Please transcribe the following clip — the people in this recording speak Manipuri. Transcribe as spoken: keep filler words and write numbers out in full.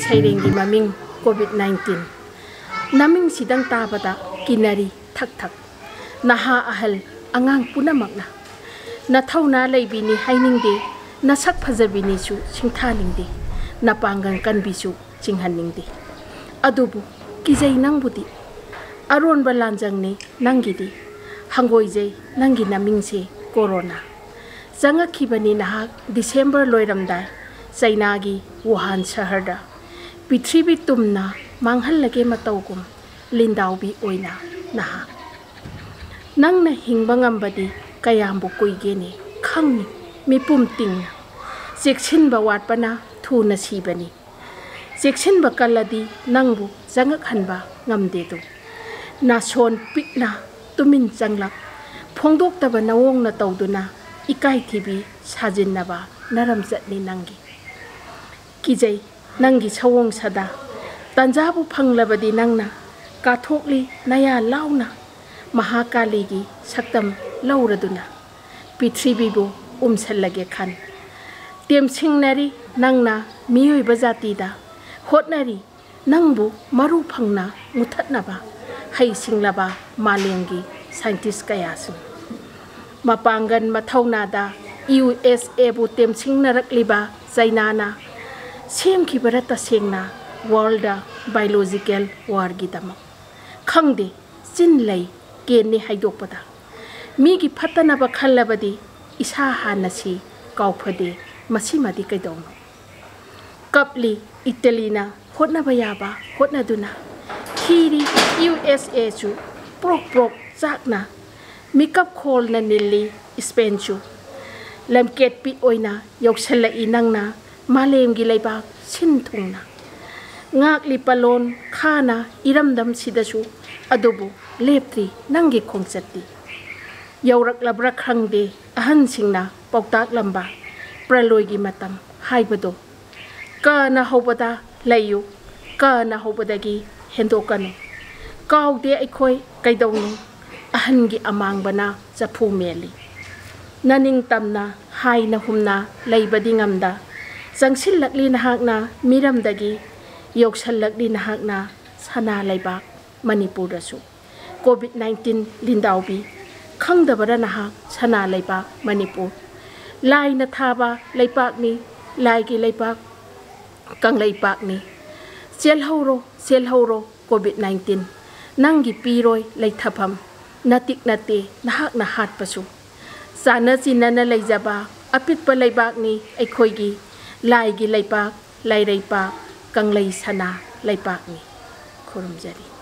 sairengi maming COVID nineteen naming sidang tabada kinari thak thak naha ahal angang punamakna nathawna leibini hainingde nasak phajabini su singthaningde napanggang kanbisu chinghaningde adubu kijai nangbudi aron balanjangni nangidi hangoijai nangi namingse corona janga khibani nahak December loiramdai China gi Wuhan shaharda Prithribi tumna manghallage matawgum lindawbi oina naha nangna hingba ngambadi kayambu kuigeni khangni mipum tingna jeksinba watpana thuna sibani jeksinba kaladi nangbu janga khanba ngamde du nason pikna tumin janglak phongdok taba nawong na tawduna ikai thibi sajinnaba naramjatni nangi kijai nangi sawong sada tanjabu phanglabadi nangna kathokli naya launa mahakali gi saktam lauraduna Prithribibu umsallage khan temsingnari nangna miyoi bajati da hotnari nangbu maru phangna muthatnaba haisinglaba malengi scientist kayasu mapangan mathawna da U S A bu temsingnarakliba China na semki barata sengna world biological war gi dama khangde chinlai kenni haidokpada migi phatana ba khallabadi isa hanasi kaufade masimadi kaidong kapli Italina hotna bayaba hotna duna khiri U S A chu prok prok chakna makeup khol na nilli Spain chu lamket pi oina yoksala inangna malem gi laiba sinthungna ngakli palon khana iramdam sidasu adubu leptri nangi khongchatti yaurak labra khangde ahan singna pautak lamba praloi gi matam haibado ka na hobada layu ka na hobadagi hendokanu kawde aikhoi kaidawni ahan gi amangbana chapu meli naning tamna haina humna leibadi ngamda jangsilakli nahakna miramdagi yoksallakli nahakna sana laibak Manipur su COVID nineteen lindawbi khangdabara nahak sana laibak Manipur lai na thaba laipak ni lai gi laipak kang laipak ni selhoro selhoro COVID nineteen nangi piroi laithapam natik nate nahak na hat pasu sana sinana laijaba apit pa laibak ni aikhoigi lai gi laipak lai raipak kang lai sana laipak ni khurumjari